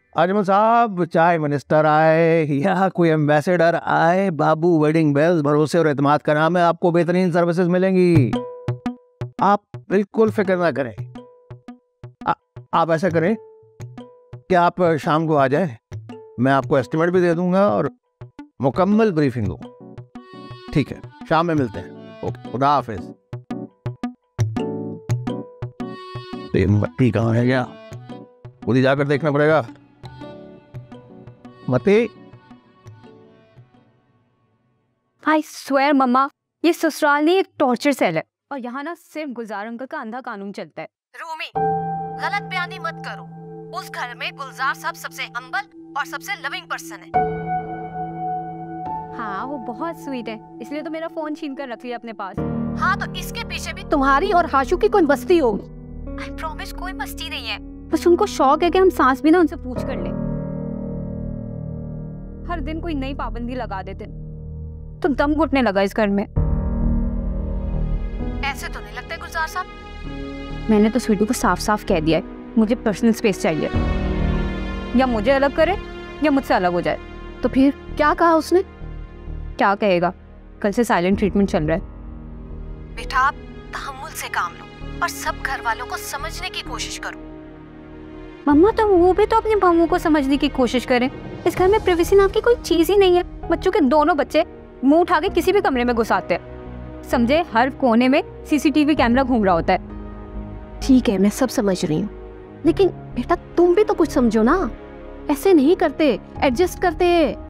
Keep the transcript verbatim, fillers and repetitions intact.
अजमल साहब, चाहे मिनिस्टर आए या कोई एम्बेसडर आए, बाबू वेडिंग बेल्स भरोसे और एतमाद का नाम है। आपको बेहतरीन सर्विसेज मिलेंगी, आप बिल्कुल फिक्र ना करें। आ, आप ऐसा करें कि आप शाम को आ जाए, मैं आपको एस्टिमेट भी दे दूंगा और मुकम्मल ब्रीफिंग दूंगा। ठीक है, शाम में मिलते हैं। ओके, खुदा हाफिज। मत्ती कहाँ है? क्या खुद ही जाकर देखना पड़ेगा। मत्ती। आई स्वेयर मम्मा, ये ससुराल नहीं एक टॉर्चर सेल है, और यहाँ ना सिर्फ गुलजार अंकल का अंधा कानून चलता है। रूमी, गलत बयानी मत करो। उस घर में गुलजार साहब सबसे हम्बल और सबसे लविंग पर्सन है। हाँ, वो बहुत स्वीट है, इसलिए तो मेरा फोन छीन कर रख लिया अपने पास। हाँ, तो इसके पीछे भी तुम्हारी और हाशु की कोई मस्ती होगी। आई प्रॉमिस, कोई मस्ती नहीं है। बस उनको शौक है कि हम सांस भी ना उनसे पूछ कर ले। हर दिन कोई नई पाबंदी लगा देते, तो दम घुटने लगा इस घर में। ऐसे तो नहीं लगता गुलजार साहब। मैंने तो स्वीटू को साफ साफ कह दिया है, मुझे पर्सनल स्पेस चाहिए। या मुझे अलग करे या मुझसे अलग हो जाए। तो फिर क्या कहा उसने? क्या कहेगा, कल से साइलेंट ट्रीटमेंट चल रहा है। बेटा, आप तहम्मुल से काम लो और सब घर वालों को समझने की कोशिश करो। मम्मा, तो वो भी तो अपने बहू को समझने की कोशिश करें। इस घर में प्राइवेसी नाम की कोई चीज ही नहीं है। बच्चों के दोनों बच्चे मुंह उठा के किसी भी कमरे में घुसाते हैं। समझे, हर कोने में सीसीटीवी कैमरा घूम रहा होता है। ठीक है, मैं सब समझ रही हूँ, लेकिन बेटा तुम भी तो कुछ समझो ना। ऐसे नहीं करते, एडजस्ट करते।